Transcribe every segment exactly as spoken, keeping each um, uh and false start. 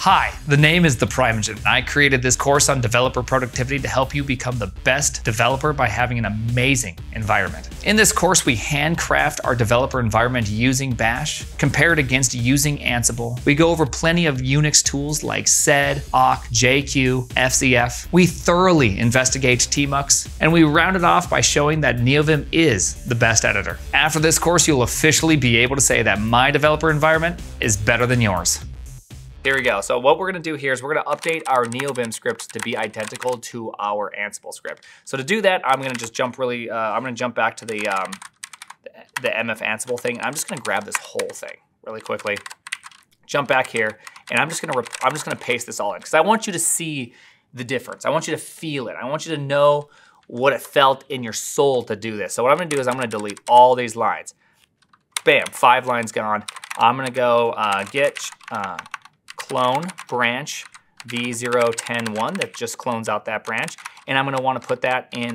Hi, the name is ThePrimeagen, and I created this course on developer productivity to help you become the best developer by having an amazing environment. In this course, we handcraft our developer environment using Bash, compare it against using Ansible. We go over plenty of Unix tools like sed, awk, J Q, F C F. We thoroughly investigate tmux, and we round it off by showing that NeoVim is the best editor. After this course, you'll officially be able to say that my developer environment is better than yours. Here we go. So what we're gonna do here is we're gonna update our NeoVim script to be identical to our Ansible script. So to do that, I'm gonna just jump really, uh, I'm gonna jump back to the, um, the M F Ansible thing. I'm just gonna grab this whole thing really quickly, jump back here, and I'm just gonna, I'm just gonna paste this all in because I want you to see the difference. I want you to feel it. I want you to know what it felt in your soul to do this. So what I'm gonna do is I'm gonna delete all these lines. Bam, five lines gone. I'm gonna go uh, get, uh, clone branch v zero ten one that just clones out that branch, and I'm going to want to put that in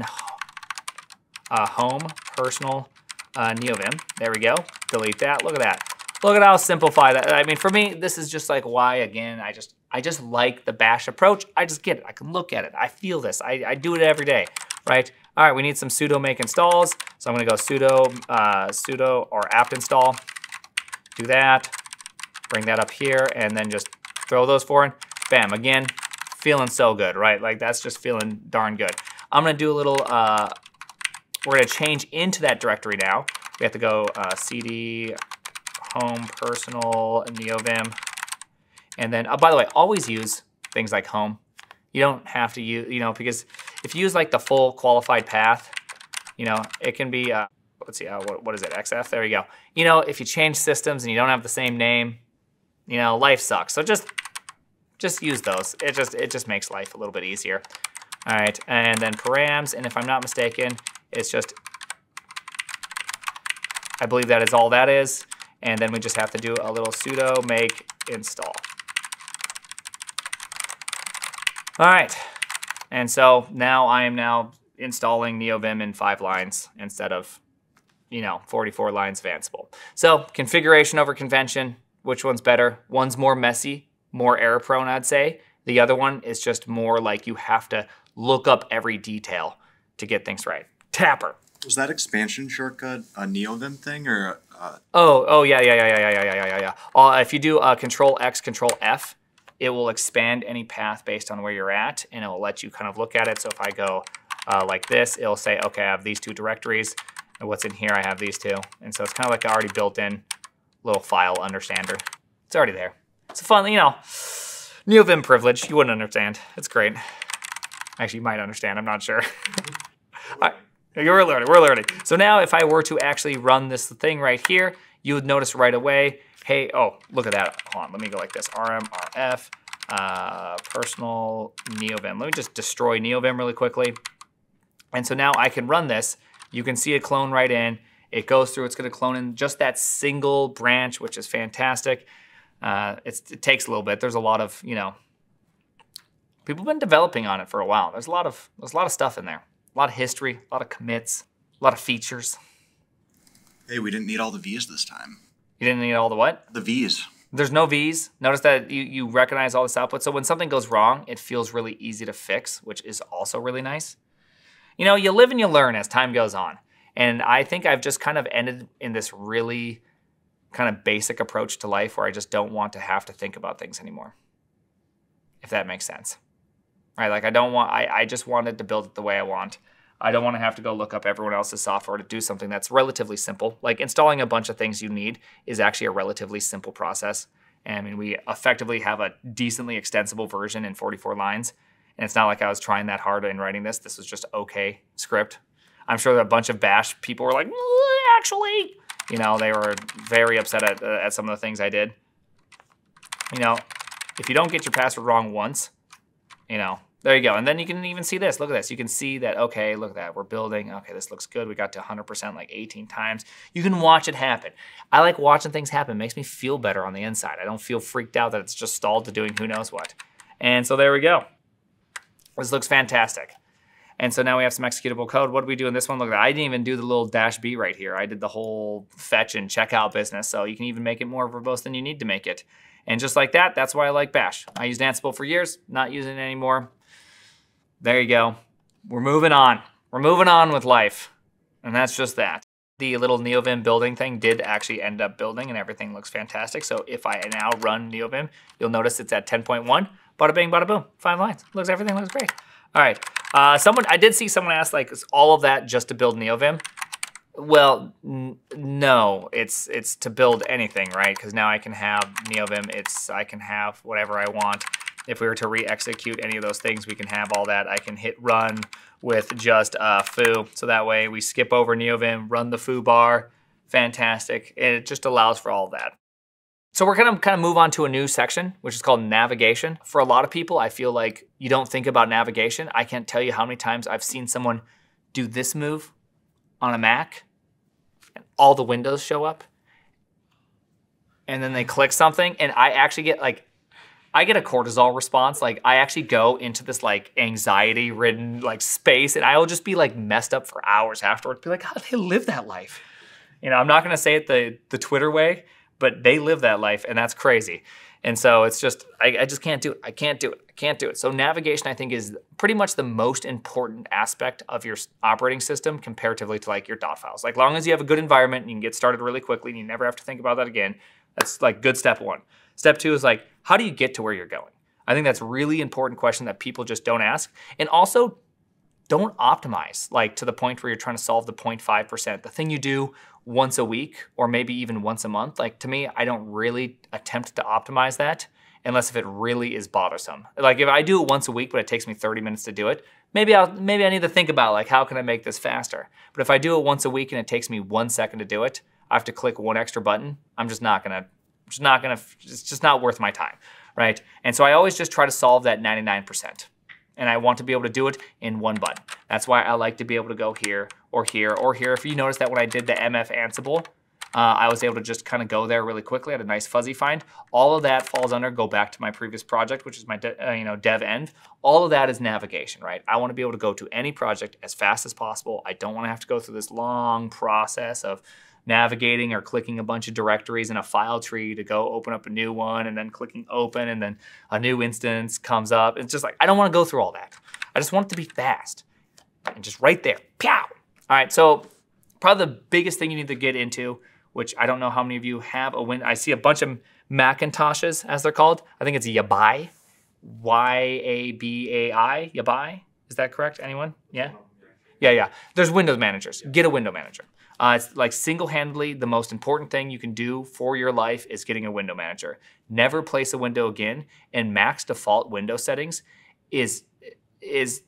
uh, home personal uh, NeoVim. There we go. Delete that. Look at that. Look at how simplified that. I mean, for me, this is just like why again. I just I just like the Bash approach. I just get it. I can look at it. I feel this. I, I do it every day, right? All right. We need some sudo make installs, so I'm going to go sudo uh, sudo or apt install. Do that. Bring that up here, and then just throw those four in. Bam, again, feeling so good, right? Like that's just feeling darn good. I'm gonna do a little, uh, we're gonna change into that directory now. We have to go uh, cd home personal NeoVim. And then, oh, by the way, always use things like home. You don't have to use, you know, because if you use like the full qualified path, you know, it can be, uh, let's see, uh, what, what is it, X F? There you go. You know, if you change systems and you don't have the same name, you know, life sucks. So just, just use those. It just, it just makes life a little bit easier. All right, and then params, and if I'm not mistaken, it's just, I believe that is all that is. And then we just have to do a little sudo make install. All right, and so now I am now installing NeoVim in five lines instead of, you know, forty-four lines of Ansible. So configuration over convention. Which one's better? One's more messy, more error prone, I'd say. The other one is just more like you have to look up every detail to get things right. Tapper. Was that expansion shortcut a NeoVim thing or? Uh... Oh, oh yeah, yeah, yeah, yeah, yeah, yeah, yeah, yeah. Uh, if you do uh, Control X, Control F, it will expand any path based on where you're at, and it will let you kind of look at it. So if I go uh, like this, it'll say, okay, I have these two directories, and what's in here? I have these two, and so it's kind of like already built in. Little file understander. It's already there. It's a fun, you know, NeoVim privilege. You wouldn't understand. It's great. Actually, you might understand. I'm not sure. All right. We're learning. We're learning. So now if I were to actually run this thing right here, you would notice right away, hey, oh, look at that. Hold on. Let me go like this. rm rf uh, personal NeoVim. Let me just destroy NeoVim really quickly. And so now I can run this. You can see it clone right in. It goes through, it's gonna clone in just that single branch, which is fantastic. Uh, it's, it takes a little bit. There's a lot of, you know, people have been developing on it for a while. There's a lot of, there's a lot of stuff in there. A lot of history, a lot of commits, a lot of features. Hey, we didn't need all the V's this time. You didn't need all the what? The V's. There's no V's. Notice that you, you recognize all this output. So when something goes wrong, it feels really easy to fix, which is also really nice. You know, you live and you learn as time goes on. And I think I've just kind of ended in this really kind of basic approach to life where I just don't want to have to think about things anymore, if that makes sense. Right? Like I don't want, I, I just wanted to build it the way I want. I don't want to have to go look up everyone else's software to do something that's relatively simple. Like installing a bunch of things you need is actually a relatively simple process. And I mean, we effectively have a decently extensible version in forty-four lines. And it's not like I was trying that hard in writing this. This was just okay script. I'm sure that a bunch of Bash people were like, actually, you know, they were very upset at, uh, at some of the things I did. You know, if you don't get your password wrong once, you know, there you go. And then you can even see this. Look at this. You can see that, okay, look at that. We're building. Okay, this looks good. We got to one hundred percent like eighteen times. You can watch it happen. I like watching things happen. It makes me feel better on the inside. I don't feel freaked out that it's just stalled to doing who knows what. And so there we go. This looks fantastic. And so now we have some executable code. What do we do in this one? Look at that. I didn't even do the little dash B right here. I did the whole fetch and checkout business. So you can even make it more verbose than you need to make it. And just like that, that's why I like Bash. I used Ansible for years, not using it anymore. There you go. We're moving on. We're moving on with life. And that's just that. The little NeoVim building thing did actually end up building and everything looks fantastic. So if I now run NeoVim, you'll notice it's at ten point one. Bada bing, bada boom. Five lines. Looks, everything looks great. All right. Uh, someone, I did see someone ask, like, is all of that just to build NeoVim? Well, n no, it's it's to build anything, right? Because now I can have NeoVim. It's I can have whatever I want. If we were to re-execute any of those things, we can have all that. I can hit run with just uh, foo. So that way we skip over NeoVim, run the foo bar. Fantastic. And it just allows for all of that. So we're gonna kind of move on to a new section, which is called navigation. For a lot of people, I feel like you don't think about navigation. I can't tell you how many times I've seen someone do this move on a Mac, and all the windows show up, and then they click something, and I actually get like, I get a cortisol response. Like I actually go into this like anxiety ridden like space, and I will just be like messed up for hours afterwards. Be like, how do they live that life? You know, I'm not gonna say it the, the Twitter way, but they live that life, and that's crazy. And so it's just, I, I just can't do it. I can't do it. I can't do it. So navigation, I think, is pretty much the most important aspect of your operating system comparatively to like your dot files. Like, long as you have a good environment and you can get started really quickly and you never have to think about that again, that's like good step one. Step two is like, how do you get to where you're going? I think that's a really important question that people just don't ask. And also, don't optimize like to the point where you're trying to solve the zero point five percent. The thing you do once a week or maybe even once a month, like to me, I don't really attempt to optimize that unless if it really is bothersome. Like if I do it once a week, but it takes me thirty minutes to do it, maybe I'll maybe I need to think about like, how can I make this faster? But if I do it once a week and it takes me one second to do it, I have to click one extra button, I'm just not gonna, just not gonna, it's just not worth my time, right? And so I always just try to solve that ninety-nine percent. And I want to be able to do it in one button. That's why I like to be able to go here or here or here. If you notice that when I did the M F Ansible, uh, I was able to just kind of go there really quickly. I had a nice fuzzy find. All of that falls under, go back to my previous project, which is my de uh, you know, dev end. All of that is navigation, right? I want to be able to go to any project as fast as possible. I don't want to have to go through this long process of navigating or clicking a bunch of directories in a file tree to go open up a new one and then clicking open and then a new instance comes up. It's just like, I don't want to go through all that. I just want it to be fast and just right there, pow. All right, so probably the biggest thing you need to get into, which I don't know how many of you have a win. I see a bunch of Macintoshes, as they're called. I think it's Yabai, Y A B A I, Yabai. Is that correct, anyone? Yeah? Yeah, yeah. There's Windows managers. Get a window manager. Uh, it's like single-handedly the most important thing you can do for your life is getting a window manager. Never place a window again, and Mac's default window settings is, is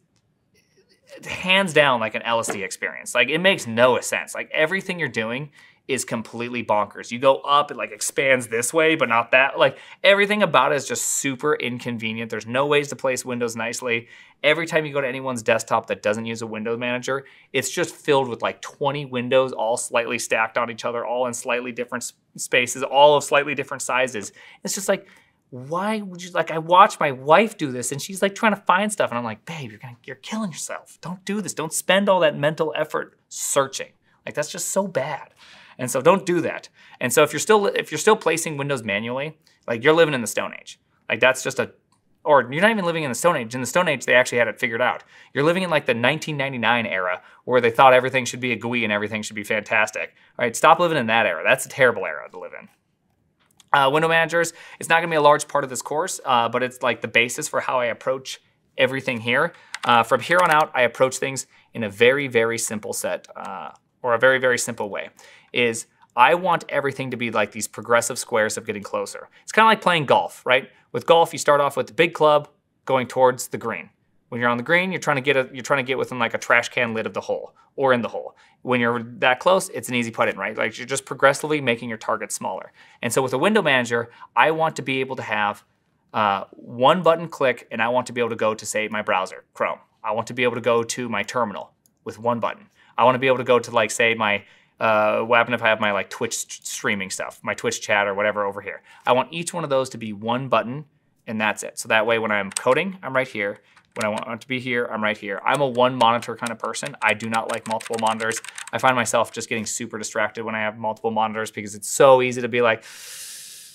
hands down like an L S D experience. Like it makes no sense. Like everything you're doing is completely bonkers. You go up, it like expands this way, but not that. Like everything about it is just super inconvenient. There's no ways to place windows nicely. Every time you go to anyone's desktop that doesn't use a window manager, it's just filled with like twenty windows, all slightly stacked on each other, all in slightly different spaces, all of slightly different sizes. It's just like, why would you, like I watch my wife do this and she's like trying to find stuff and I'm like, babe, you're gonna, you're killing yourself. Don't do this. Don't spend all that mental effort searching. Like that's just so bad. And so don't do that. And so if you're still if you're still placing windows manually, like you're living in the Stone Age. Like that's just a, or you're not even living in the Stone Age. In the Stone Age, they actually had it figured out. You're living in like the nineteen ninety-nine era where they thought everything should be a G U I and everything should be fantastic. All right, stop living in that era. That's a terrible era to live in. Uh, window managers, it's not gonna be a large part of this course, uh, but it's like the basis for how I approach everything here. Uh, from here on out, I approach things in a very, very simple set, uh, or a very, very simple way. Is I want everything to be like these progressive squares of getting closer. It's kind of like playing golf, right? With golf, you start off with the big club going towards the green. When you're on the green, you're trying to get a, you're trying to get within like a trash can lid of the hole or in the hole. When you're that close, it's an easy putt in, right? Like you're just progressively making your target smaller. And so with a window manager, I want to be able to have uh, one button click, and I want to be able to go to, say, my browser, Chrome. I want to be able to go to my terminal with one button. I want to be able to go to, like, say, my Uh, what happened if I have my like Twitch streaming stuff, my Twitch chat or whatever over here. I want each one of those to be one button and that's it. So that way when I'm coding, I'm right here. When I want to be here, I'm right here. I'm a one monitor kind of person. I do not like multiple monitors. I find myself just getting super distracted when I have multiple monitors because it's so easy to be like,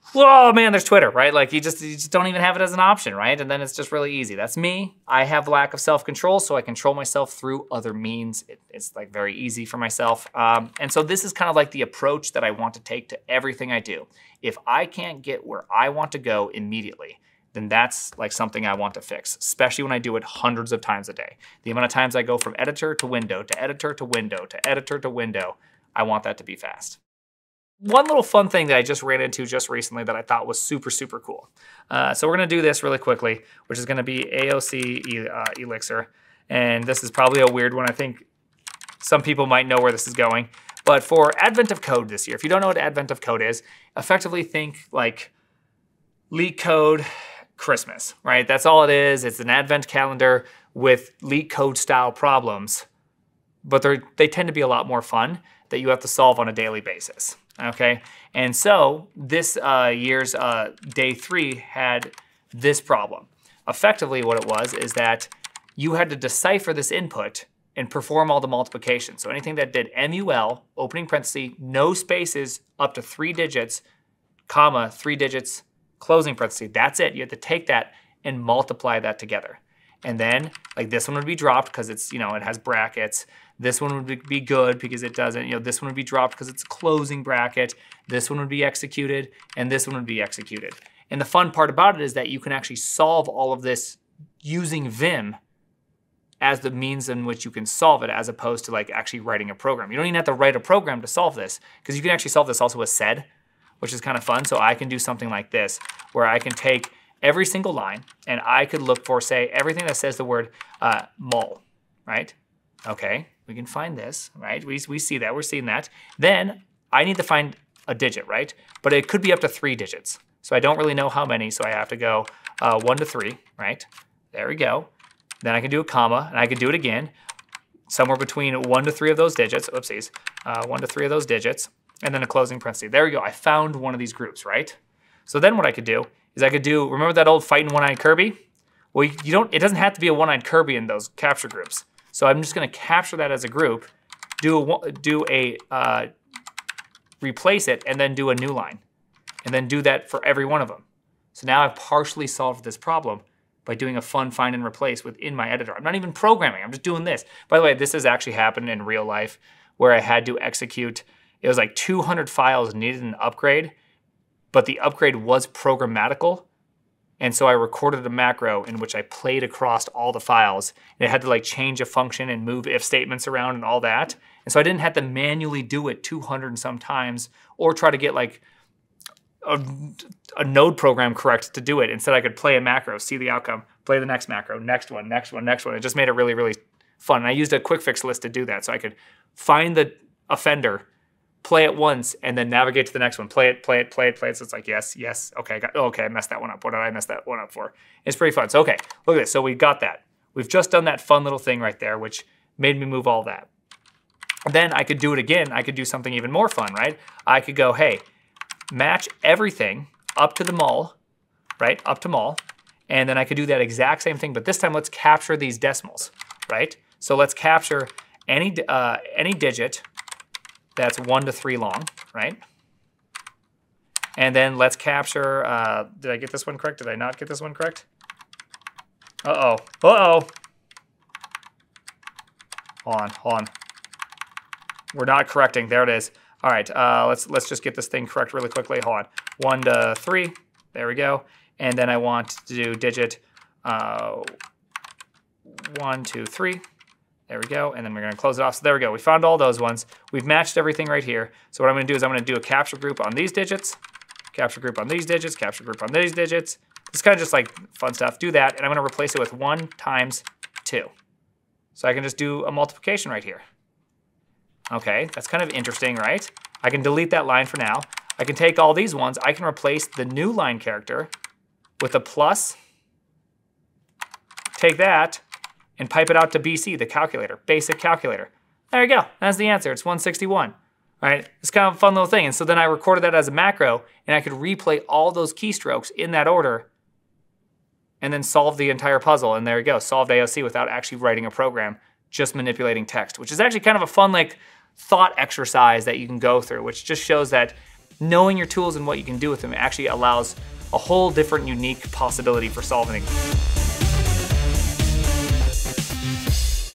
whoa, man, there's Twitter, right? Like you just, you just don't even have it as an option, right? And then it's just really easy. That's me. I have lack of self-control, so I control myself through other means. It, it's like very easy for myself. Um, and so this is kind of like the approach that I want to take to everything I do. If I can't get where I want to go immediately, then that's like something I want to fix, especially when I do it hundreds of times a day. The amount of times I go from editor to window, to editor to window, to editor to window, I want that to be fast. One little fun thing that I just ran into just recently that I thought was super, super cool. Uh, so we're gonna do this really quickly, which is gonna be A O C uh, Elixir. And this is probably a weird one. I think some people might know where this is going. But for Advent of Code this year, if you don't know what Advent of Code is, effectively think like Leak Code Christmas, right? That's all it is. It's an Advent calendar with Leak Code style problems, but they they tend to be a lot more fun that you have to solve on a daily basis, okay? And so this uh, year's uh, day three had this problem. Effectively what it was is that you had to decipher this input and perform all the multiplication. So anything that did M U L, opening parenthesis, no spaces, up to three digits, comma, three digits, closing parenthesis, that's it. You have to take that and multiply that together. And then like this one would be dropped because it's, you know, it has brackets. This one would be good because it doesn't, you know, this one would be dropped because it's a closing bracket. This one would be executed and this one would be executed. And the fun part about it is that you can actually solve all of this using Vim as the means in which you can solve it, as opposed to like actually writing a program. You don't even have to write a program to solve this, because you can actually solve this also with sed, which is kind of fun. So I can do something like this, where I can take every single line and I could look for, say, everything that says the word uh, mul, right? Okay, we can find this, right? We, we see that, we're seeing that. Then I need to find a digit, right? But it could be up to three digits. So I don't really know how many, so I have to go uh, one to three, right? There we go. Then I can do a comma, and I can do it again, somewhere between one to three of those digits, oopsies, uh, one to three of those digits, and then a closing parenthesis. There we go, I found one of these groups, right? So then what I could do is I could do, remember that old fighting one-eyed Kirby? Well, you don't, it doesn't have to be a one-eyed Kirby in those capture groups. So I'm just gonna capture that as a group, do a, do a uh, replace it, and then do a new line. And then do that for every one of them. So now I've partially solved this problem by doing a fun find and replace within my editor. I'm not even programming, I'm just doing this. By the way, this has actually happened in real life where I had to execute, it was like two hundred files needed an upgrade, but the upgrade was programmatical. And so I recorded a macro in which I played across all the files. And it had to like change a function and move if statements around and all that. And so I didn't have to manually do it two hundred and some times or try to get like A, a node program correct to do it. Instead, I could play a macro, see the outcome, play the next macro, next one, next one, next one. It just made it really, really fun. And I used a quick fix list to do that. So I could find the offender, play it once, and then navigate to the next one. Play it, play it, play it, play it. So it's like, yes, yes, okay, I got, oh, okay, I messed that one up. What did I mess that one up for? It's pretty fun. So, okay, look at this. So we got that. We've just done that fun little thing right there, which made me move all that. Then I could do it again. I could do something even more fun, right? I could go, hey, match everything up to the mul, right, up to mul, and then I could do that exact same thing, but this time let's capture these decimals, right? So let's capture any, uh, any digit that's one to three long, right? And then let's capture, uh, did I get this one correct? Did I not get this one correct? Uh-oh, uh-oh. Hold on, hold on. We're not correcting, there it is. All right, uh, let's let's just get this thing correct really quickly. Hold on, one to three, there we go. And then I want to do digit uh, one, two, three, there we go. And then we're gonna close it off. So there we go, we found all those ones. We've matched everything right here. So what I'm gonna do is I'm gonna do a capture group on these digits, capture group on these digits, capture group on these digits. It's kind of just like fun stuff. Do that, and I'm gonna replace it with one times two. So I can just do a multiplication right here. Okay, that's kind of interesting, right? I can delete that line for now. I can take all these ones. I can replace the new line character with a plus. Take that and pipe it out to B C, the calculator, basic calculator. There you go, that's the answer, it's one sixty-one. All right, it's kind of a fun little thing. And so then I recorded that as a macro and I could replay all those keystrokes in that order and then solve the entire puzzle. And there you go, solved A O C without actually writing a program, just manipulating text, which is actually kind of a fun like thought exercise that you can go through, which just shows that knowing your tools and what you can do with them actually allows a whole different unique possibility for solving it.